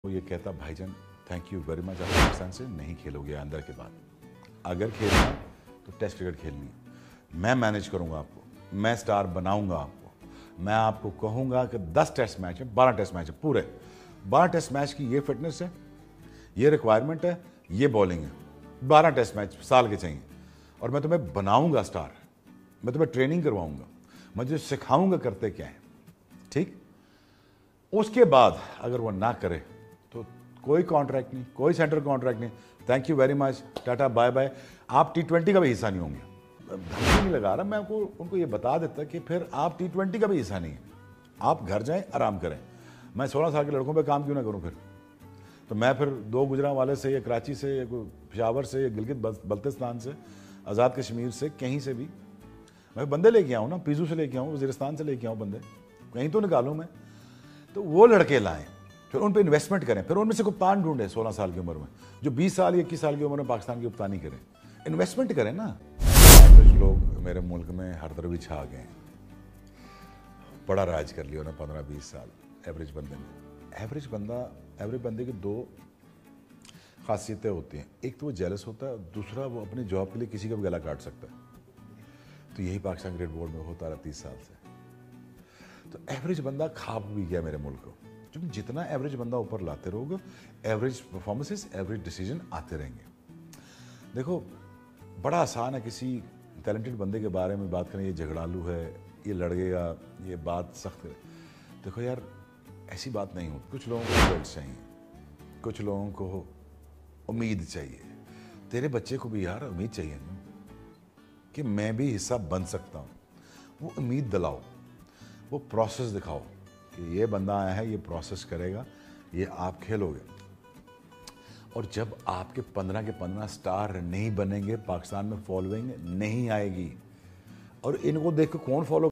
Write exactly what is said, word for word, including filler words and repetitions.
वो ये कहता भाईजान थैंक यू वेरी मच, आप पाकिस्तान से नहीं खेलोगे अंदर के बाद, अगर खेलना तो टेस्ट क्रिकेट खेलनी है, मैं मैनेज करूंगा आपको, मैं स्टार बनाऊंगा आपको, मैं आपको कहूंगा कि दस टेस्ट मैच है, बारह टेस्ट मैच है, पूरे बारह टेस्ट मैच की ये फिटनेस है, ये रिक्वायरमेंट है, ये बॉलिंग है, बारह टेस्ट मैच साल के चाहिए और मैं तुम्हें बनाऊंगा स्टार, मैं तुम्हें ट्रेनिंग करवाऊंगा, मैं तुझे सिखाऊंगा करते क्या है, ठीक। उसके बाद अगर वो ना करे तो कोई कॉन्ट्रैक्ट नहीं, कोई सेंट्रल कॉन्ट्रैक्ट नहीं, thank you very much, tata bye bye, आप टी ट्वेंटी का भी हिस्सा नहीं होंगे। धमकी नहीं लगा रहा मैं, आपको उनको ये बता देता कि फिर आप टी ट्वेंटी का भी हिस्सा नहीं है, आप घर जाएं आराम करें। मैं सोलह साल के लड़कों पे काम क्यों ना करूं फिर, तो मैं फिर दो गुजरांवाले से या कराची से या पेशावर से या गिलगित बल्तिस्तान से, आज़ाद कश्मीर से, कहीं से भी मैं बंदे लेके आऊँ ना, पीजू से लेके आऊँ, वजीरिस्तान से लेके आऊँ बंदे, कहीं तो निकालूँ मैं, तो वो लड़के लाएं, फिर उन पर इन्वेस्टमेंट करें, फिर उनमें से कप्तान ढूंढें सोलह साल की उम्र में, जो बीस साल या इक्कीस साल की उम्र में पाकिस्तान की कप्तानी करें, इन्वेस्टमेंट करें ना। एवरेज लोग मेरे मुल्क में हर तरफ ही छा गए, बड़ा राज कर लिया उन्होंने पंद्रह बीस साल एवरेज बंदे ने। एवरेज बंदा, एवरेज बंदे की दो खासियतें होती हैं, एक तो वो जेलस होता है, दूसरा वो अपनी जॉब के लिए किसी का भी गला काट सकता है, तो यही पाकिस्तान क्रिकेट बोर्ड में होता रहा तीस साल से। तो एवरेज बंदा खाप भी गया मेरे मुल्क को, क्योंकि जितना एवरेज बंदा ऊपर लाते रहोगे, एवरेज परफॉर्मेंसेस, एवरेज डिसीजन आते रहेंगे। देखो बड़ा आसान है किसी टैलेंटेड बंदे के बारे में बात करें, ये झगड़ालू है, ये लड़ेगा, ये बात सख्त है। देखो यार ऐसी बात नहीं होती, कुछ लोगों को रिजल्ट चाहिए, कुछ लोगों को उम्मीद चाहिए, तेरे बच्चे को भी यार उम्मीद चाहिए ना कि मैं भी हिस्सा बन सकता हूँ, वो उम्मीद दिलाओ, वो प्रोसेस दिखाओ कि ये बंदा आया है, ये प्रोसेस करेगा, ये आप खेलोगे। और जब आपके पंद्रह के पंद्रह स्टार नहीं बनेंगे, पाकिस्तान में फॉलोइंग नहीं आएगी, और इनको देख के कौन फॉलो